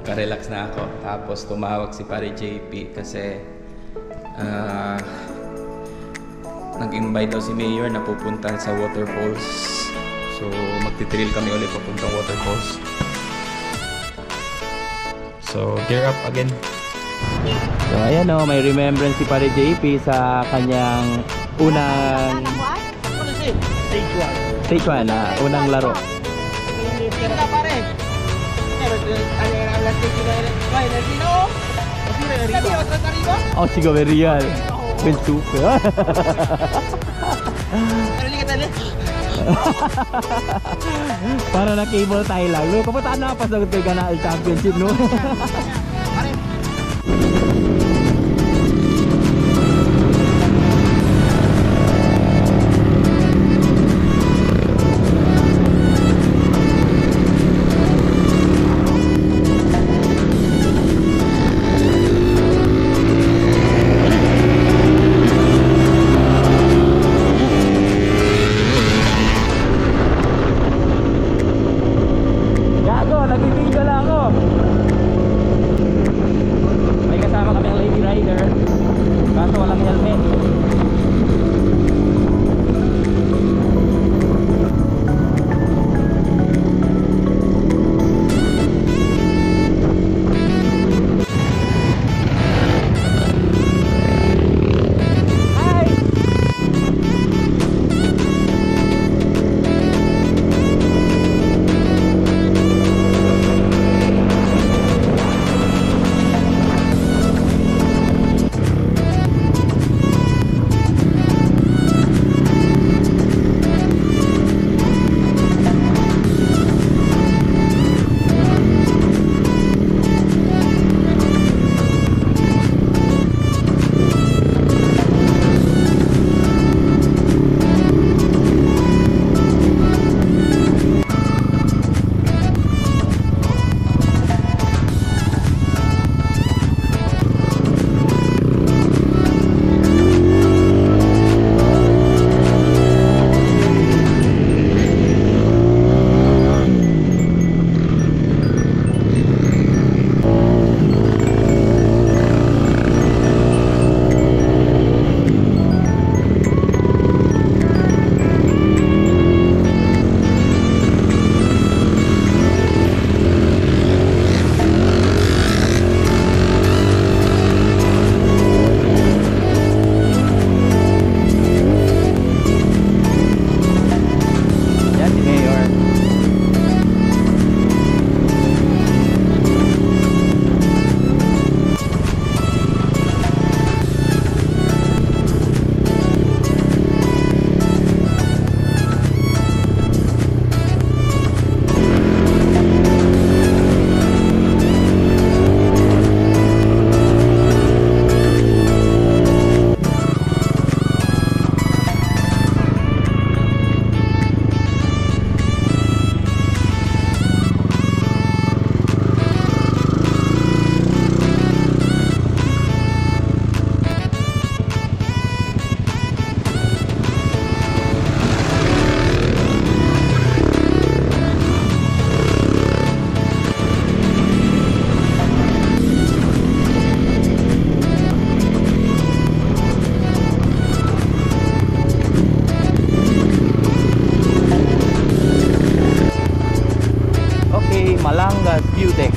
nagka-relax na ako. Tapos tumawag si Pare JP kasi nag-invite daw si Mayor na pupunta sa waterfalls. So magti-trail kami ulit papuntang waterfalls. So gear up again. So ayan o, may remembrance si Pare JP sa kanyang unang Stage 1 na unang laro. Oh, sigo real. Ben super. Para na cable tayo lang. No, papunta na pa sa Ganal Championship, no. Malangas View Deck.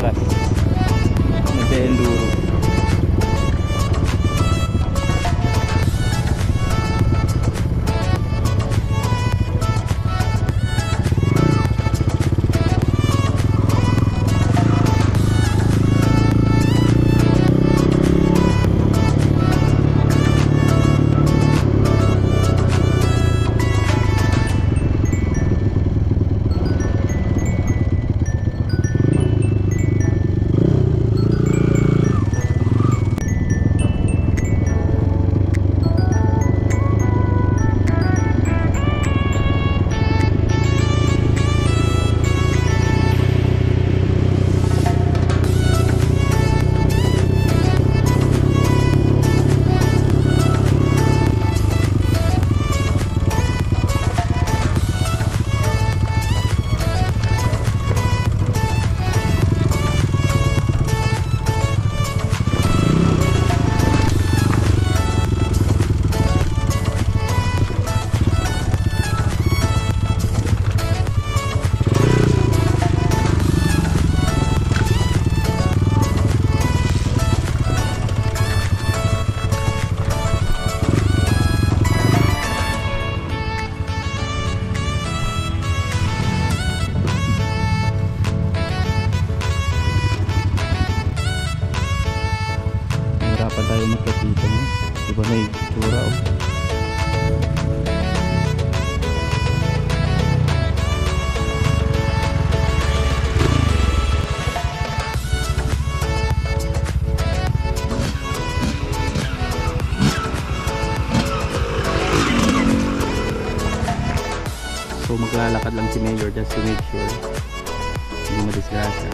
Malanggas. Nag-enduro. Hirapan tayo magkapita mo. Diba may tsura oh. So maglalakad lang si Mayor just to make sure hindi madisgrasya.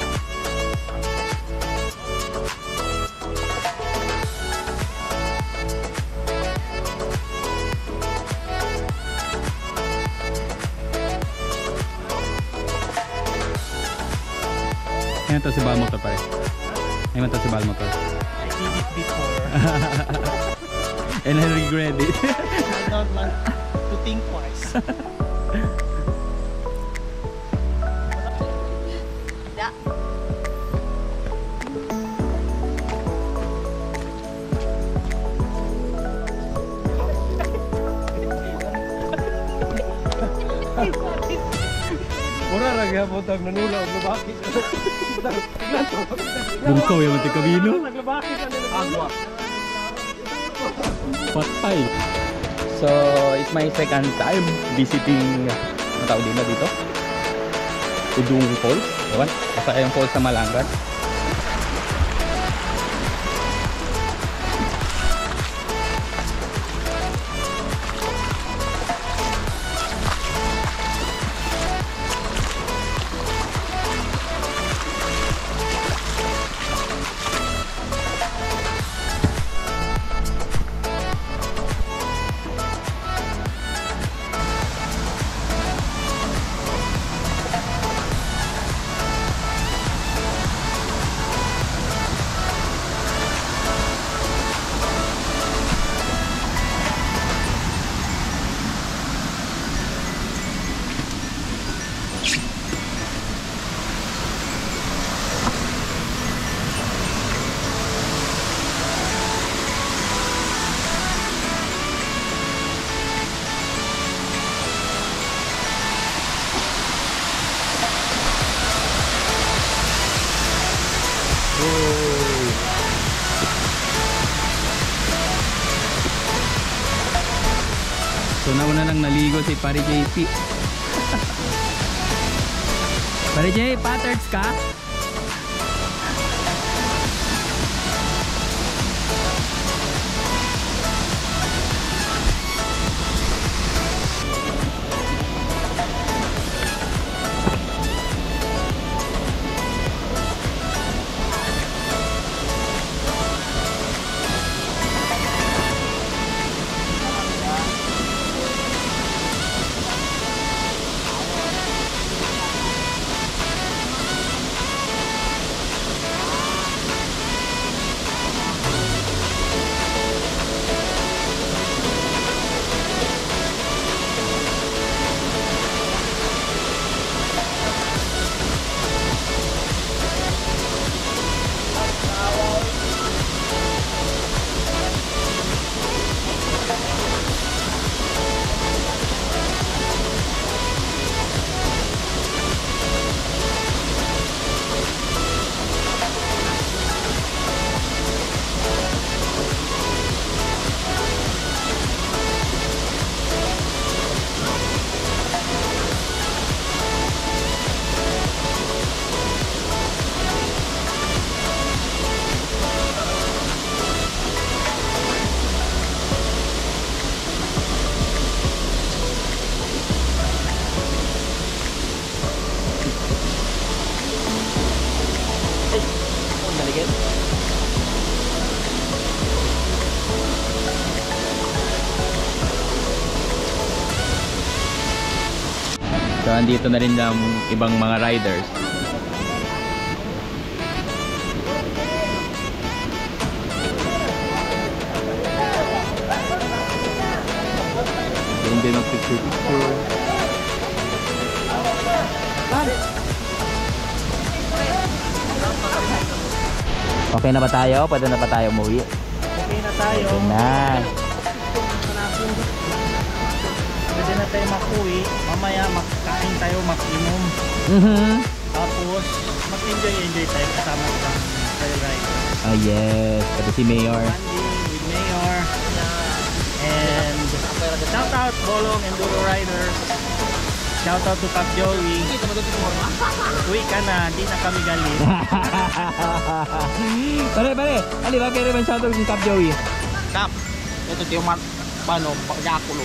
Ayan to si Bal Motor pare. Ayan to si Bal Motor. I did it before. And I regret it. I don't want to think twice. Mura raga po tag nanula og lubaki. Bungkaw yung mantik kabino. Naglubaki ka nila agwa. Patay. So, it's my second time visiting ang tao din na dito. Udung Falls. Ewan, basta yung falls sa Malanggas. So nauna nang naligo si Pare JP. Pare J, patterns ka? So andito na rin ang ibang mga riders. Hindi mag-picture. Okay na ba tayo? Pwede na ba tayo umuwi? Okay na tayo. Okay na. Pwede na tayo makuwi. Mamaya makakain tayo, mag-inom. Tapos mag-enjoy tayo kasama sa rider. Oh yes, pati si Mayor. Andy with Mayor. And shout out Bolong Enduro Riders. Shout out to Pap Joey. Uwi ka na, di na kami galit. Pare, ali ba kaya naman shoutout si Cap Joey? Kap, ito yung paano, pagkakulo.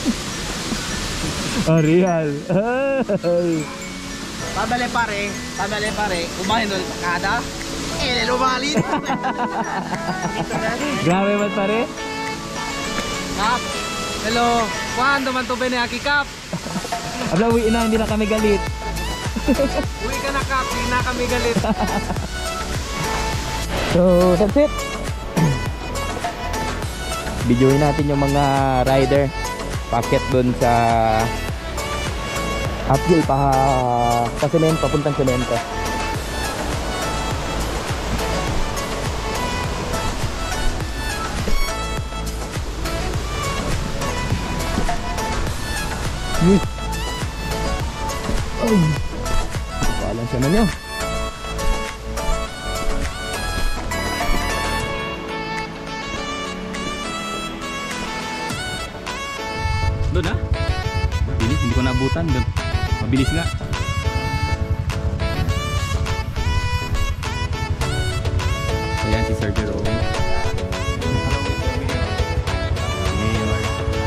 Oh, real. Pabali pare, kumain doon kada. Lumalit. Grabe man pare. Kap, hello. Kuhan, naman to ba ni Aki Kap? Abla, uwi na, hindi na kami galit. Uwi ka na Kap, hindi na kami galit. So, that's it. Videoin natin yung mga rider. Packet dun sa uphill pa semento, papuntang semento. Ay, paalam siya na niyo. Doon ha? Hindi ko naabutan doon. Mabilis nga. Ayan si Sir Jerome. Mayor.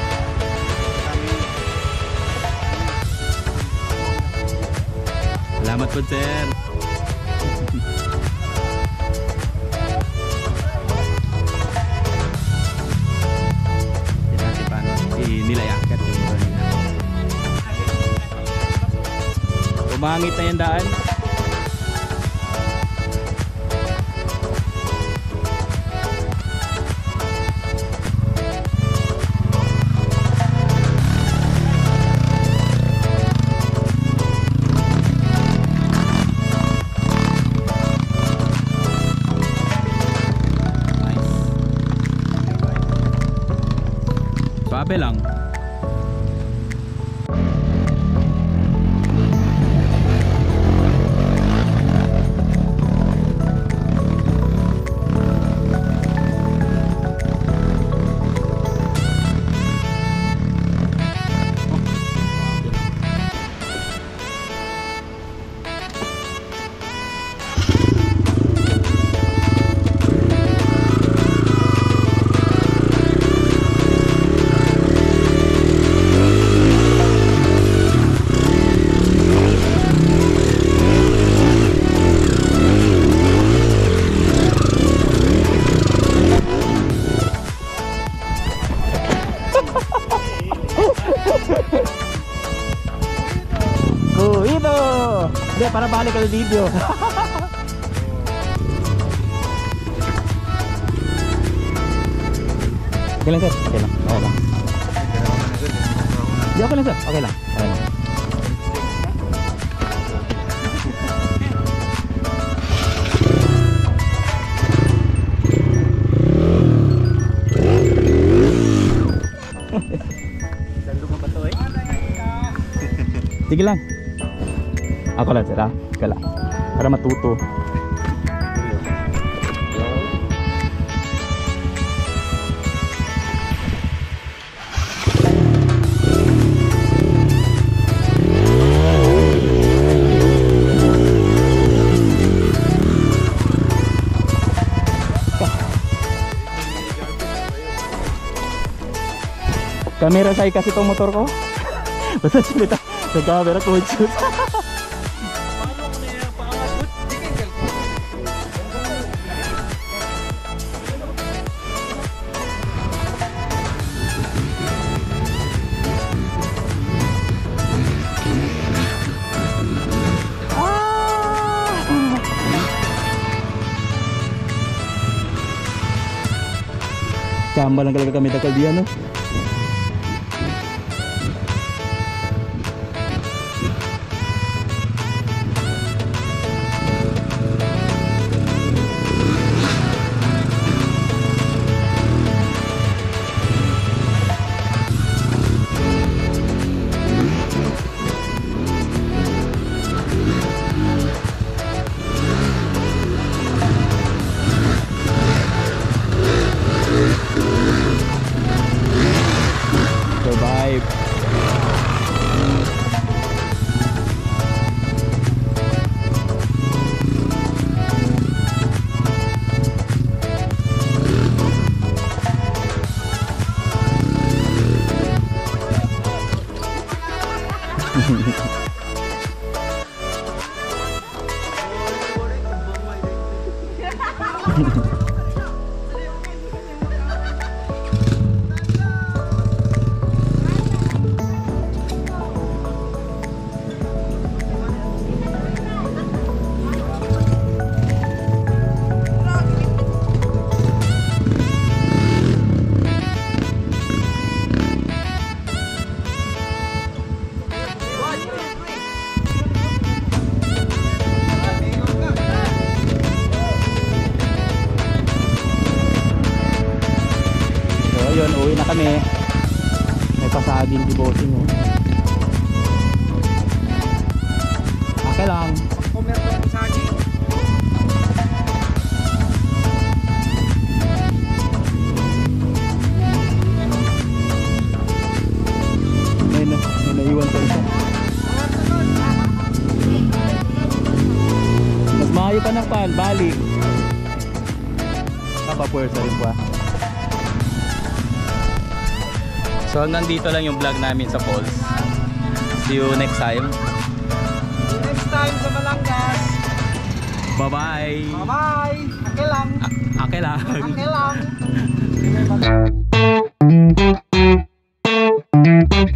Salamat po, sir. Kita si paano nila yakat yung mga nila. Umangit na yung daan. Suabe lang. Kuito! Hindi, para balik ka ng video. Okay lang sir, okay lang. Okay lang. Hindi, okay lang sir, okay lang. Okay lang. Sige lang. Ako lang sir ha. Ika lang. Para matuto. Camera shy kasi itong motor ko. Basta silita. Sa camera ko shoot. Paano ko na yung pangagot? Di kayo cellphone. Chamba lang talaga kami dakal diyan, no? Survive. Ayun, uwi na kami. May pasaging di bossing, oh. Okay lang. Kumerto ang saging. May naiwan pa isa. Mas maayo pa ng pan, balik. Kapapwersa rin po, ah. So nandito lang yung vlog namin sa falls. See you next time. Next time sa Balangas. Bye-bye. Bye-bye. Okay lang. Okay lang. Okay lang.